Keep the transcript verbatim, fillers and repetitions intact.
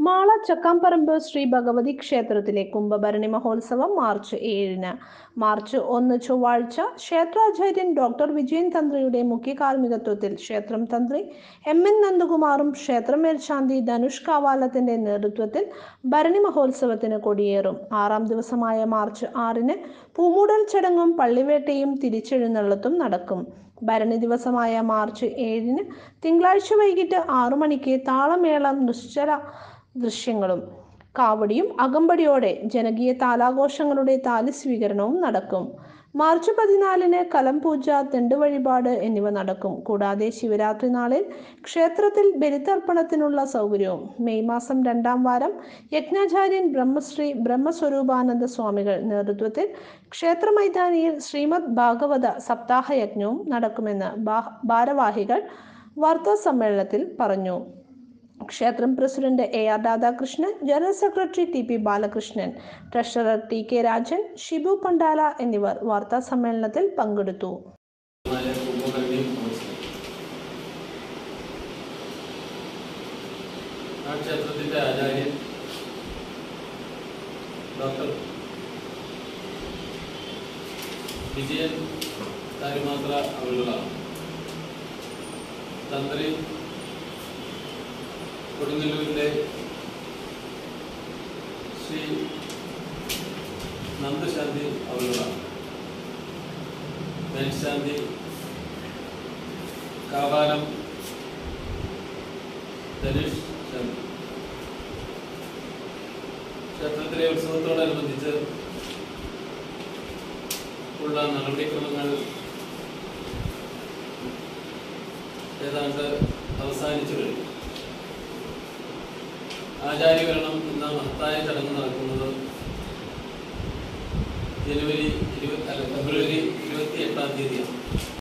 മാള ചക്കാംപറമ്പ് ശ്രീ ഭഗവതി ക്ഷേത്രത്തിലെ കുംഭഭരണി മഹോത്സവം മാർച്ച് ഏഴിന്. മാർച്ച് ഒന്ന് ചൊവ്വാഴ്ച ക്ഷേത്രാചാര്യൻ ഡോക്ടർ വിജയൻ തന്ത്രിയുടെ മുഖ്യ കാർമ്മികത്വത്തിൽ ക്ഷേത്രം തന്ത്രി എം എൻ നന്ദകുമാറും ക്ഷേത്രം മേൽശാന്തി ധനുഷ് കാവാലത്തിന്റെ നേതൃത്വത്തിൽ ഭരണി മഹോത്സവത്തിന് കൊടിയേറും. ആറാം ദിവസമായ മാർച്ച് ആറിന് പൂമൂടൽ ചടങ്ങും പള്ളിവേട്ടയും തിരിച്ചെഴുന്നള്ളത്തും നടക്കും. ഭരണി ദിവസമായ മാർച്ച് ഏഴിന് തിങ്കളാഴ്ച വൈകിട്ട് ആറു മണിക്ക് താളമേളം നിശ്ചല ദൃശ്യങ്ങളും കാവടിയും അകമ്പടിയോടെ ജനകീയ താലാഘോഷങ്ങളുടെ താലി സ്വീകരണവും നടക്കും. മാർച്ച് പതിനാലിന് കലം പൂജ, തെണ്ട് വഴിപാട് എന്നിവ നടക്കും. കൂടാതെ ശിവരാത്രി നാളിൽ ക്ഷേത്രത്തിൽ ബലിതർപ്പണത്തിനുള്ള സൗകര്യവും. മെയ് മാസം രണ്ടാം വാരം യജ്ഞാചാര്യൻ ബ്രഹ്മശ്രീ ബ്രഹ്മസ്വരൂപാനന്ദ സ്വാമികൾ നേതൃത്വത്തിൽ ക്ഷേത്ര മൈതാനിയിൽ ശ്രീമദ് ഭഗവത സപ്താഹ യജ്ഞവും നടക്കുമെന്ന് ഭാരവാഹികൾ വാർത്താ സമ്മേളനത്തിൽ പറഞ്ഞു. ക്ഷേത്രം president A R Radhakrishnan, general secretary T P Balakrishnan, treasurer T K Rajan, Shibu Pandala എന്നിവർ വാർത്താ സമ്മേളനത്തിൽ പങ്കെടുത്തു. ക്ഷേത്രത്തിന്റെ ആചാര്യൻ ഡോക്ടർ വിജയൻ കാര്യമാത്ര അവരുകളാണ്. തന്ത്രി കൊടുങ്ങല്ലൂരിലെ ശ്രീ നന്ദശാന്തി അവരുകളാണ്. മേൽശാന്തി കാവാലം ധനുഷ് ശാന്തി. ക്ഷേത്രത്തിലെ ഉത്സവത്തോടനുബന്ധിച്ച് ഉള്ള നടപടിക്രമങ്ങൾ ഏതാണ്ട് അവസാനിച്ചു കഴിഞ്ഞു. ആചാര്യവരണം എന്ന മഹത്തായ ചടങ്ങ് നടക്കുന്നത് ജനുവരി ഇരുപത്തി അല്ല ഫെബ്രുവരി ഇരുപത്തി എട്ടാം തീയതിയാണ്.